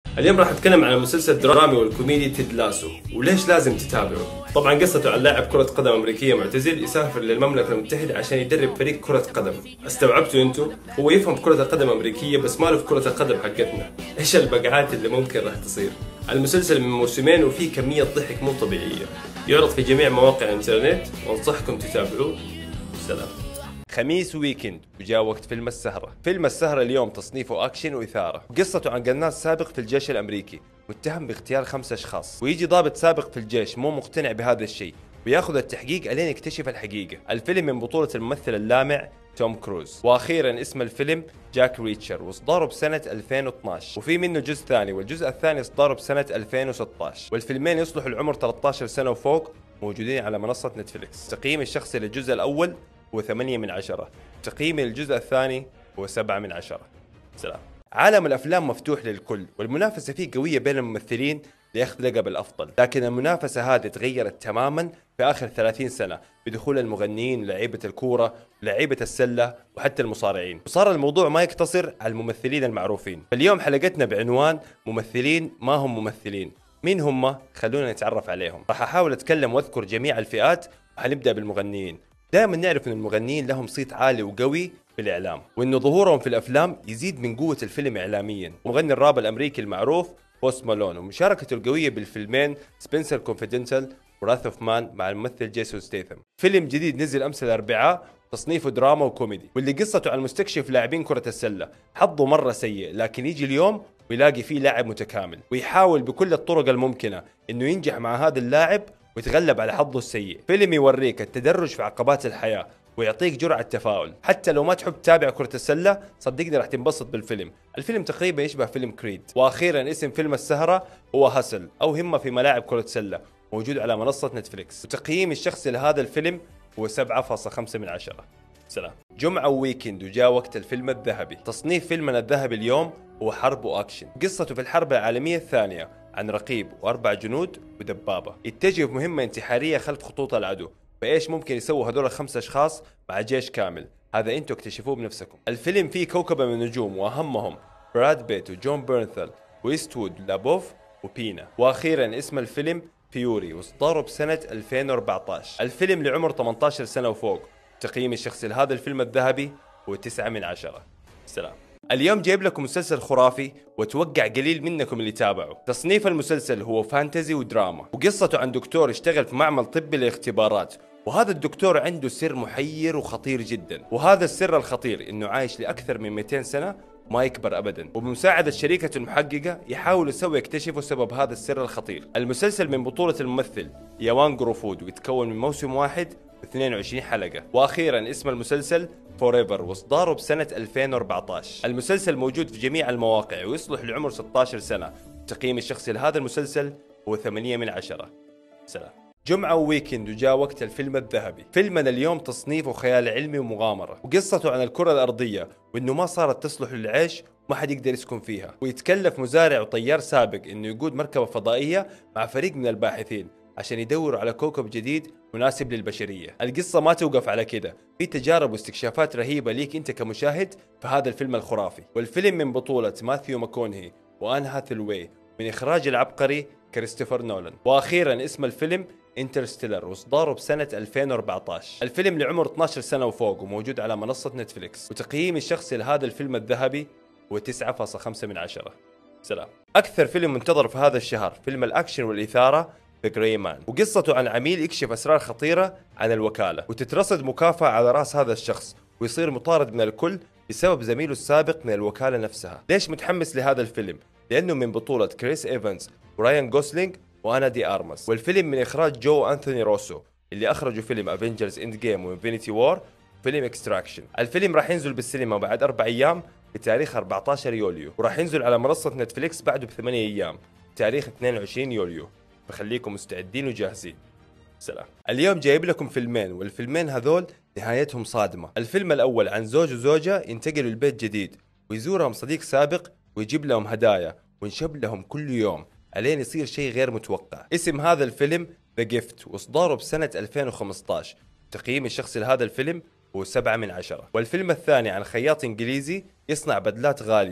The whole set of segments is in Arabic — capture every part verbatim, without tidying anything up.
اليوم راح اتكلم عن المسلسل الدرامي والكوميدي تيد لاسو وليش لازم تتابعه. طبعا قصته عن لاعب كرة قدم امريكية معتزل يسافر للمملكة المتحدة عشان يدرب فريق كرة قدم. استوعبتوا انتوا؟ هو يفهم في كرة القدم الامريكية بس ما له في كرة القدم حقتنا. ايش البقعات اللي ممكن راح تصير؟ المسلسل من موسمين وفيه كمية ضحك مو طبيعية. يعرض في جميع مواقع الانترنت وانصحكم تتابعوه. سلام. خميس ويكند وجاء وقت فيلم السهرة. فيلم السهرة اليوم تصنيفه أكشن وإثارة، وقصته عن قناص سابق في الجيش الأمريكي متهم باغتيال خمس أشخاص، ويجي ضابط سابق في الجيش مو مقتنع بهذا الشيء وياخذ التحقيق الين يكتشف الحقيقة. الفيلم من بطولة الممثل اللامع توم كروز. وأخيرا اسم الفيلم جاك ريتشر، وإصداره بسنة ألفين واثناشر، وفي منه جزء ثاني، والجزء الثاني إصداره بسنة ألفين وستة عشر، والفيلمين يصلحوا العمر ثلاثة عشر سنة وفوق، موجودين على منصة نتفليكس. تقييم الشخصي للجزء الأول هو ثمانية من عشرة، تقييمي للجزء الثاني هو سبعة من عشرة. سلام. عالم الأفلام مفتوح للكل، والمنافسة فيه قوية بين الممثلين لياخذ لقب الأفضل، لكن المنافسة هذه تغيرت تماما في آخر ثلاثين سنة بدخول المغنيين ولعيبة الكورة ولعيبة السلة وحتى المصارعين، وصار الموضوع ما يقتصر على الممثلين المعروفين. فاليوم حلقتنا بعنوان ممثلين ما هم ممثلين. مين هم؟ خلونا نتعرف عليهم. راح أحاول أتكلم وأذكر جميع الفئات، وحنبدأ بالمغنيين. دائما نعرف ان المغنيين لهم صيت عالي وقوي في الاعلام، وانه ظهورهم في الافلام يزيد من قوه الفيلم اعلاميا. مغني الراب الامريكي المعروف بوست مالون، ومشاركته القويه بالفيلمين سبنسر كونفيدنتال وراث اوف مان مع الممثل جيسون ستيثم. فيلم جديد نزل امس الاربعاء، تصنيفه دراما وكوميدي، واللي قصته عن مستكشف لاعبين كره السله حظه مره سيء، لكن يجي اليوم ويلاقي فيه لاعب متكامل، ويحاول بكل الطرق الممكنه انه ينجح مع هذا اللاعب ويتغلب على حظه السيء. فيلم يوريك التدرج في عقبات الحياة ويعطيك جرعة تفاؤل. حتى لو ما تحب تتابع كرة السلة صدقني راح تنبسط بالفيلم. الفيلم تقريبا يشبه فيلم كريد. واخيرا اسم فيلم السهرة هو هاسل او همة في ملاعب كرة السلة، موجود على منصة نتفليكس، وتقييم الشخصي لهذا الفيلم هو سبعة فاصلة خمسة من عشرة. سلام. جمعة وويكند وجاء وقت الفيلم الذهبي. تصنيف فيلمنا الذهبي اليوم هو حرب وأكشن. قصته في الحرب العالمية الثانية عن رقيب وأربع جنود ودبابة يتجهوا في مهمة انتحارية خلف خطوط العدو. فإيش ممكن يسووا هذول الخمسة أشخاص مع جيش كامل؟ هذا أنتوا اكتشفوه بنفسكم. الفيلم فيه كوكبة من النجوم، وأهمهم براد بيت وجون بيرنثل وإيستوود لابوف وبينا. وأخيرا اسم الفيلم فيوري، وإصداره بسنة ألفين وأربعة عشر. الفيلم لعمر ثمانية عشر سنة وفوق. تقييم الشخصي لهذا الفيلم الذهبي هو تسعة من عشرة. سلام. اليوم جايب لكم مسلسل خرافي، واتوقع قليل منكم اللي تابعوا. تصنيف المسلسل هو فانتزي ودراما، وقصته عن دكتور يشتغل في معمل طبي للاختبارات، وهذا الدكتور عنده سر محير وخطير جدا، وهذا السر الخطير انه عايش لاكثر من مئتين سنة ما يكبر ابدا، وبمساعدة شركة المحققة يحاولوا سوا يكتشفوا سبب هذا السر الخطير. المسلسل من بطولة الممثل يوان جروفود، ويتكون من موسم واحد واثنين وعشرين حلقة. واخيرا اسم المسلسل فوريفر، واصداره بسنة ألفين وأربعة عشر. المسلسل موجود في جميع المواقع ويصلح لعمر ستة عشر سنة. تقييم الشخصي لهذا المسلسل هو ثمانية من عشرة. سلام. جمعة وويكند وجاء وقت الفيلم الذهبي. فيلمنا اليوم تصنيفه خيال علمي ومغامرة، وقصته عن الكرة الأرضية وإنه ما صارت تصلح للعيش وما حد يقدر يسكن فيها، ويتكلف مزارع وطيار سابق إنه يقود مركبة فضائية مع فريق من الباحثين عشان يدوروا على كوكب جديد مناسب للبشرية. القصة ما توقف على كده، في تجارب واستكشافات رهيبة ليك انت كمشاهد في هذا الفيلم الخرافي. والفيلم من بطولة ماثيو ماكونهي وآن هاثلوي، من إخراج العبقري كريستوفر نولان. وأخيرا اسم الفيلم انترستيلر، واصداره بسنة ألفين وأربعة عشر. الفيلم لعمر اثني عشر سنة وفوق، وموجود على منصة نتفليكس، وتقييم الشخصي لهذا الفيلم الذهبي هو تسعة فاصلة خمسة من عشرة. سلام. أكثر فيلم منتظر في هذا الشهر فيلم الأكشن والإثارة The Gray Man، وقصته عن عميل يكشف أسرار خطيرة عن الوكالة، وتترصد مكافأة على رأس هذا الشخص، ويصير مطارد من الكل بسبب زميله السابق من الوكالة نفسها. ليش متحمس لهذا الفيلم؟ لأنه من بطولة كريس إيفانز ورايان غوسلينج وأنا دي أرماس، والفيلم من إخراج جو أنثوني روسو اللي أخرجوا فيلم افنجرز اند جيم وانفينيتي وور وفيلم اكستراكشن. الفيلم راح ينزل بالسينما بعد أربع أيام بتاريخ أربعة عشر يوليو، وراح ينزل على منصة نتفليكس بعده بثمانية أيام بتاريخ اثنين وعشرين يوليو، فخليكم مستعدين وجاهزين. سلام. اليوم جايب لكم فيلمين، والفيلمين هذول نهايتهم صادمة. الفيلم الأول عن زوج وزوجة ينتقلوا لبيت جديد، ويزورهم صديق سابق ويجيب لهم هدايا وينشب لهم كل يوم علين يصير شيء غير متوقع. اسم هذا الفيلم ذا جيفت، واصداره بسنة ألفين وخمسة عشر. تقييم الشخصي لهذا الفيلم هو سبعة من عشرة. والفيلم الثاني عن خياط إنجليزي يصنع بدلات غالية،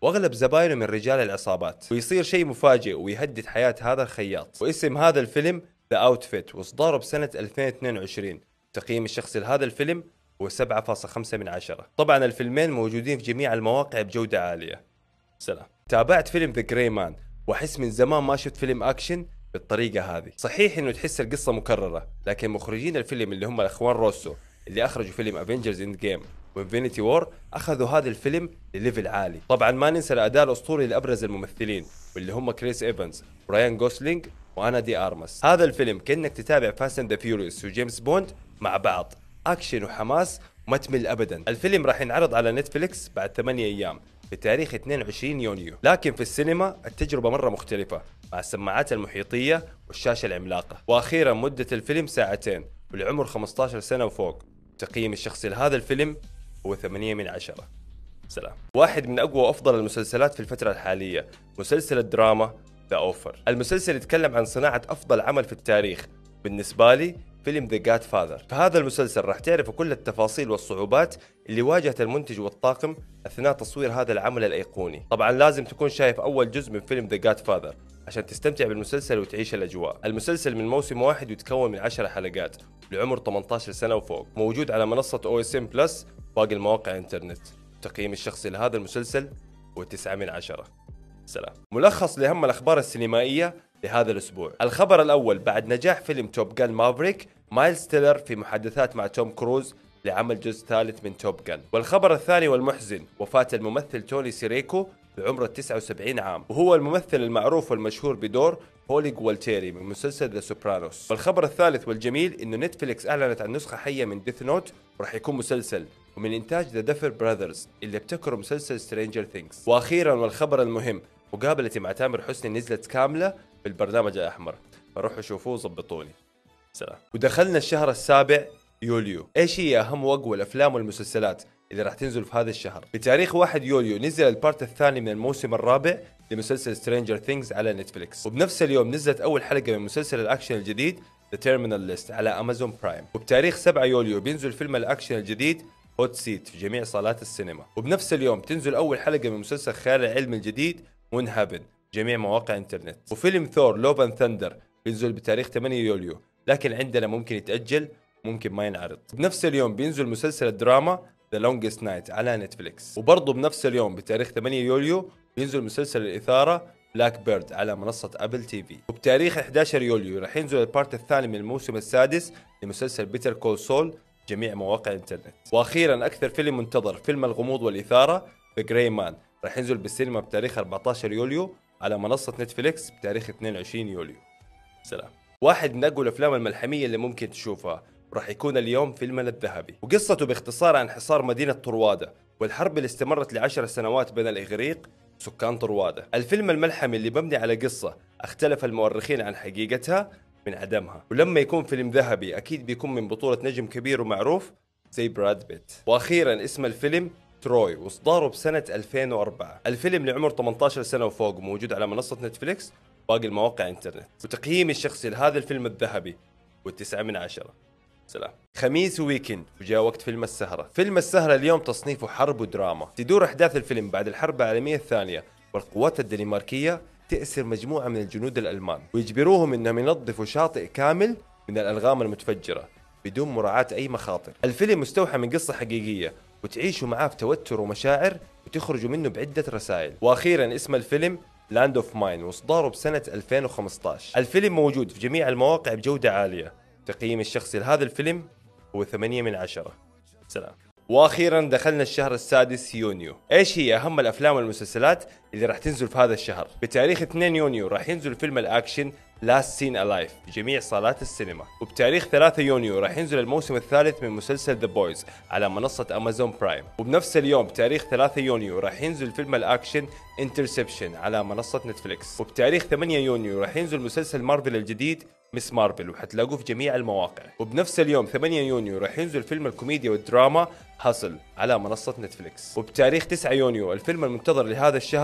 واغلب زباينه من رجال العصابات، ويصير شيء مفاجئ ويهدد حياة هذا الخياط. واسم هذا الفيلم ذا اوتفيت، واصداره بسنة ألفين واثنين وعشرين. تقييم الشخصي لهذا الفيلم هو سبعة فاصلة خمسة من عشرة. طبعا الفيلمين موجودين في جميع المواقع بجودة عالية. سلام. تابعت فيلم ذا جراي مان، واحس من زمان ما شفت فيلم اكشن بالطريقة هذه. صحيح انه تحس القصة مكررة، لكن مخرجين الفيلم اللي هم الاخوان روسو اللي اخرجوا فيلم افنجرز اند جيم وانفينيتي وور اخذوا هذا الفيلم لليفل عالي. طبعا ما ننسى الاداء الاسطوري لابرز الممثلين واللي هم كريس ايفنز ورايان غوسلينج وانا دي ارمس. هذا الفيلم كانك تتابع فاست اند ذا فيوريوس وجيمس بوند مع بعض، اكشن وحماس ما تمل ابدا. الفيلم راح ينعرض على نتفليكس بعد ثمانية ايام بتاريخ اثنين وعشرين يونيو، لكن في السينما التجربة مرة مختلفة مع السماعات المحيطية والشاشة العملاقة. واخيرا مدة الفيلم ساعتين والعمر خمسة عشر سنة وفوق. تقييم الشخصي لهذا الفيلم هو ثمانية من عشرة. سلام. واحد من اقوى وافضل المسلسلات في الفترة الحالية، مسلسل الدراما ذا اوفر. المسلسل يتكلم عن صناعة افضل عمل في التاريخ بالنسبة لي، فيلم ذا جاد فاذر. في هذا المسلسل راح تعرفوا كل التفاصيل والصعوبات اللي واجهت المنتج والطاقم اثناء تصوير هذا العمل الايقوني. طبعا لازم تكون شايف اول جزء من فيلم ذا جاد فاذر عشان تستمتع بالمسلسل وتعيش الاجواء. المسلسل من موسم واحد ويتكون من عشر حلقات لعمر ثمانية عشر سنة وفوق، موجود على منصة او اس ام بلس باقي المواقع انترنت. تقييم الشخصي لهذا المسلسل هو تسعة من عشرة. سلام. ملخص لأهم الأخبار السينمائية لهذا الأسبوع. الخبر الأول، بعد نجاح فيلم توب جان مافريك، مايلز تيلر في محادثات مع توم كروز لعمل جزء ثالث من توب جان. والخبر الثاني والمحزن، وفاة الممثل توني سيريكو بعمر تسعة وسبعين عام، وهو الممثل المعروف والمشهور بدور هولي جوالتيري من مسلسل ذا سوبرانوس. والخبر الثالث والجميل انه نتفليكس اعلنت عن نسخة حية من ديث نوت، وراح يكون مسلسل ومن انتاج ذا دفر براذرز اللي ابتكروا مسلسل سترينجر ثينجز. واخيرا والخبر المهم، مقابلتي مع تامر حسني نزلت كاملة بالبرنامج الأحمر، فروحوا شوفوه وظبطوني. سلام. ودخلنا الشهر السابع يوليو. ايش هي اهم واقوى الافلام والمسلسلات اللي راح تنزل في هذا الشهر؟ بتاريخ واحد يوليو نزل البارت الثاني من الموسم الرابع لمسلسل سترينجر ثينجز على نتفليكس، وبنفس اليوم نزلت اول حلقة من مسلسل الاكشن الجديد ذا تيرمينال ليست على امازون برايم. وبتاريخ سبعة يوليو بينزل فيلم الاكشن الجديد هوت سيت في جميع صالات السينما. وبنفس اليوم تنزل اول حلقة من مسلسل خيال العلمي الجديد مون هابن جميع مواقع انترنت. وفيلم ثور لوف اند ثندر بينزل بتاريخ ثمانية يوليو، لكن عندنا ممكن يتأجل ممكن ما ينعرض. بنفس اليوم بينزل مسلسل الدراما ذا لونجست نايت على نتفليكس. وبرضه بنفس اليوم بتاريخ ثمانية يوليو بينزل مسلسل الإثارة بلاك بيرد على منصة أبل تي في. وبتاريخ أحد عشر يوليو راح ينزل البارت الثاني من الموسم السادس لمسلسل بيتر كول سول جميع مواقع الانترنت. واخيرا اكثر فيلم منتظر، فيلم الغموض والإثارة ذا جراي مان، راح ينزل بالسينما بتاريخ أربعة عشر يوليو على منصة نتفليكس بتاريخ اثنين وعشرين يوليو. سلام. واحد من أقوى الأفلام الملحمية اللي ممكن تشوفها راح يكون اليوم فيلمنا الذهبي، وقصته باختصار عن حصار مدينة طروادة والحرب اللي استمرت لعشر سنوات بين الإغريق وسكان طروادة. الفيلم الملحمي اللي مبني على قصة اختلف المؤرخين عن حقيقتها من عدمها، ولما يكون فيلم ذهبي أكيد بيكون من بطولة نجم كبير ومعروف زي براد بيت. وأخيرا اسم الفيلم تروي، واصداره بسنة ألفين وأربعة. الفيلم لعمر ثمانية عشر سنة وفوق، موجود على منصة نتفليكس باقي المواقع انترنت. وتقييمي الشخصي لهذا الفيلم الذهبي والتسعة من عشرة. سلام. خميس ويكند وجاء وقت فيلم السهرة. فيلم السهرة اليوم تصنيفه حرب ودراما. تدور أحداث الفيلم بعد الحرب العالمية الثانية، والقوات الدنماركية تأسر مجموعة من الجنود الألمان ويجبروهم أنهم ينظفوا شاطئ كامل من الألغام المتفجرة بدون مراعاة أي مخاطر. الفيلم مستوحى من قصة حقيقية، وتعيشوا معاه في توتر ومشاعر وتخرجوا منه بعدة رسائل. وأخيرا اسم الفيلم لاند اوف ماين، واصداره بسنة ألفين وخمسة عشر. الفيلم موجود في جميع المواقع بجودة عالية. تقييم الشخصي لهذا الفيلم هو ثمانية من عشرة. سلام. واخيرا دخلنا الشهر السادس يونيو. ايش هي اهم الافلام والمسلسلات اللي راح تنزل في هذا الشهر؟ بتاريخ اثنين يونيو راح ينزل فيلم الاكشن لاست سين الايف في جميع صالات السينما. وبتاريخ ثلاثة يونيو راح ينزل الموسم الثالث من مسلسل ذا بويز على منصة امازون برايم. وبنفس اليوم بتاريخ ثلاثة يونيو راح ينزل فيلم الاكشن انترسبشن على منصة نتفليكس. وبتاريخ ثمانية يونيو راح ينزل مسلسل مارفل الجديد مس مارفل، وحتلاقوه في جميع المواقع. وبنفس اليوم ثمانية يونيو راح ينزل فيلم الكوميديا والدراما هاسل على منصة نتفليكس. وبتاريخ تسعة يونيو الفيلم المنتظر لهذا الشهر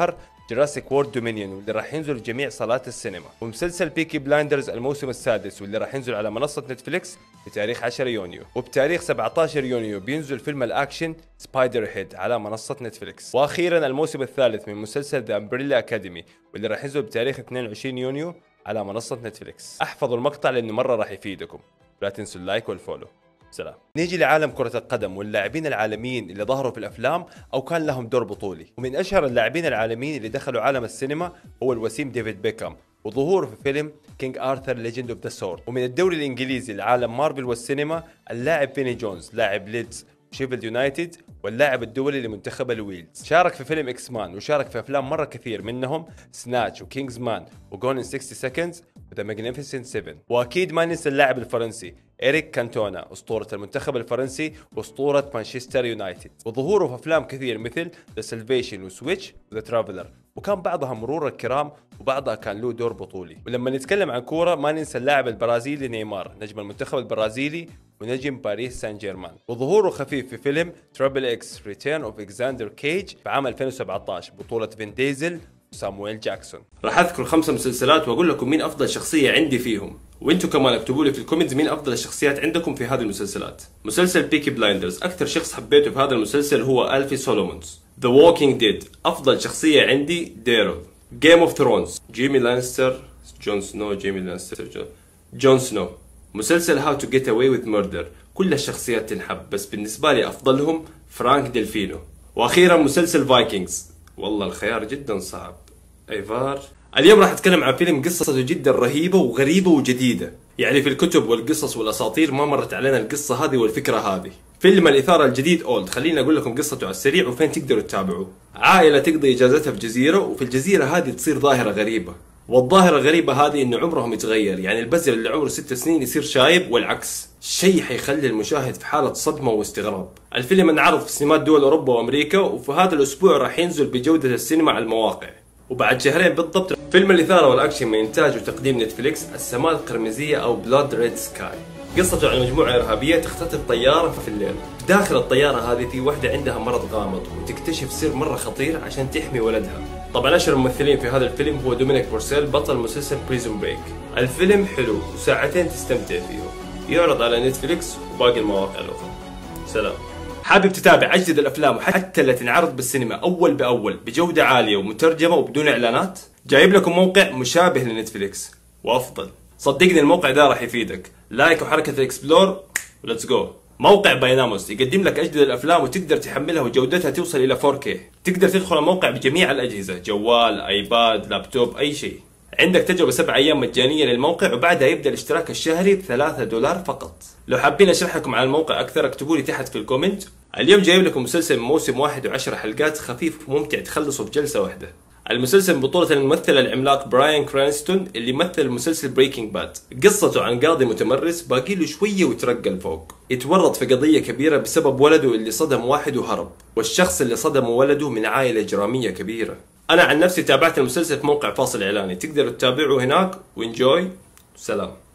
جراسيك وورد دومينيون واللي راح ينزل في جميع صالات السينما، ومسلسل بيكي بلايندرز الموسم السادس واللي راح ينزل على منصة نتفليكس بتاريخ عشرة يونيو، وبتاريخ سبعة عشر يونيو بينزل فيلم الأكشن سبايدر هيد على منصة نتفليكس. وأخيرا الموسم الثالث من مسلسل ذا أمبريلا أكاديمي واللي راح ينزل بتاريخ اثنين وعشرين يونيو على منصة نتفليكس. احفظوا المقطع لأنه مرة راح يفيدكم، لا تنسوا اللايك والفولو. سلام. نيجي لعالم كرة القدم واللاعبين العالميين اللي ظهروا في الأفلام أو كان لهم دور بطولي، ومن أشهر اللاعبين العالميين اللي دخلوا عالم السينما هو الوسيم ديفيد بيكهام وظهوره في فيلم كينج آرثر ليجند اوف ذا سورد. ومن الدوري الإنجليزي لعالم مارفل والسينما اللاعب فيني جونز لاعب ليدز وشيفيلد يونايتد واللاعب الدولي لمنتخب الويلز. شارك في فيلم اكس مان وشارك في افلام مره كثير منهم سناتش وكينجز مان وجون ان ستين سكندز وذا ماجنيفيسنت سبعة. واكيد ما ننسى اللاعب الفرنسي إريك كانتونا اسطوره المنتخب الفرنسي واسطوره مانشستر يونايتد، وظهوره في افلام كثير مثل ذا سلفيشن وسويتش وذا ترافلر، وكان بعضها مرور الكرام وبعضها كان له دور بطولي. ولما نتكلم عن كوره ما ننسى اللاعب البرازيلي نيمار نجم المنتخب البرازيلي ونجم باريس سان جيرمان، وظهوره خفيف في فيلم ترابل اكس ريتيرن اوف اكساندر كيج في عام ألفين وسبعة عشر بطولة فين ديزل وسامويل جاكسون. راح اذكر خمسة مسلسلات واقول لكم مين افضل شخصية عندي فيهم، وانتم كمان اكتبوا لي في الكومنتس مين افضل الشخصيات عندكم في هذه المسلسلات. مسلسل بيكي بلايندرز اكثر شخص حبيته في هذا المسلسل هو ألفي سولومونز. ذا ووكينج ديد افضل شخصية عندي ديرو. جيم اوف ثرونز جيمي لانستر جون سنو جيمي لانستر جون, جون سنو. مسلسل هاو تو جيت اواي وذ ميردر كل الشخصيات تنحب، بس بالنسبة لي افضلهم فرانك ديلفينو. واخيرا مسلسل فايكنجز، والله الخيار جدا صعب. ايفار. اليوم راح اتكلم عن فيلم قصته جدا رهيبة وغريبة وجديدة، يعني في الكتب والقصص والاساطير ما مرت علينا القصة هذه والفكرة هذه. فيلم الإثارة الجديد أولد، خليني أقول لكم قصته على السريع وفين تقدروا تتابعوه. عائلة تقضي إجازتها في جزيرة، وفي الجزيرة هذه تصير ظاهرة غريبة، والظاهرة الغريبة هذه إنه عمرهم يتغير، يعني البزر اللي عمره ست سنين يصير شايب والعكس، شيء حيخلي المشاهد في حالة صدمة واستغراب. الفيلم انعرض في سينمات دول أوروبا وأمريكا، وفي هذا الأسبوع راح ينزل بجودة السينما على المواقع، وبعد شهرين بالضبط. فيلم الإثارة والأكشن من إنتاج وتقديم نتفليكس السماء القرمزية أو بلاد ريد سكاي. قصته عن مجموعة إرهابية تختطف طيارة في الليل. داخل الطيارة هذه في واحدة عندها مرض غامض وتكتشف سر مرة خطير عشان تحمي ولدها. طبعا أشهر الممثلين في هذا الفيلم هو دومينيك بورسيل بطل مسلسل بريزون بريك. الفيلم حلو وساعتين تستمتع فيه، يعرض على نتفليكس وباقي المواقع الأخرى. سلام. حابب تتابع أجدد الأفلام وحتى اللي تنعرض بالسينما أول بأول بجودة عالية ومترجمة وبدون إعلانات؟ جايب لكم موقع مشابه لنتفليكس وأفضل. صدقني الموقع ده راح يفيدك. لايك وحركة الاكسبلور وليتس جو. موقع بايناموس يقدم لك أجدد الأفلام وتقدر تحملها وجودتها توصل إلى فور كيه. تقدر تدخل الموقع بجميع الأجهزة، جوال، آيباد، لابتوب، أي شيء. عندك تجربة سبع أيام مجانية للموقع، وبعدها يبدأ الاشتراك الشهري بثلاثة دولار فقط. لو حابين أشرح لكم عن الموقع أكثر اكتبوا لي تحت في الكومنت. اليوم جايب لكم مسلسل موسم واحد وعشر حلقات خفيف وممتع تخلصه في جلسة واحدة. المسلسل بطولة الممثل العملاق براين كرانستون اللي مثل مسلسل بريكنج باد. قصته عن قاضي متمرس باقي له شوية وترقى لفوق، يتورط في قضية كبيرة بسبب ولده اللي صدم واحد وهرب، والشخص اللي صدمه ولده من عائلة إجرامية كبيرة. أنا عن نفسي تابعت المسلسل في موقع فاصل إعلاني، تقدروا تتابعوه هناك وانجوي. سلام.